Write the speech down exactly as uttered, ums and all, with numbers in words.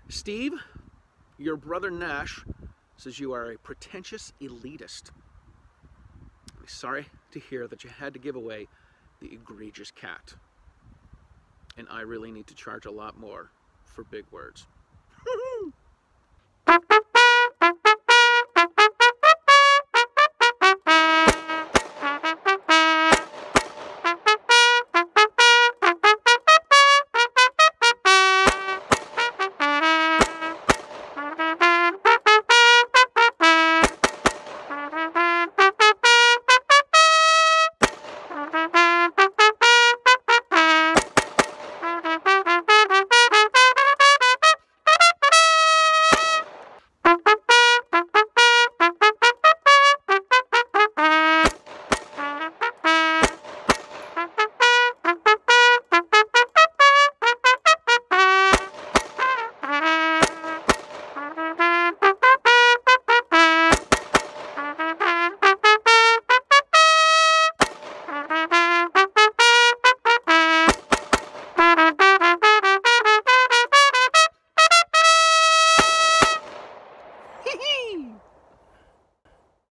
Steve, your brother Nash says you are a pretentious elitist. I'm sorry to hear that you had to give away the egregious cat. And I really need to charge a lot more for big words.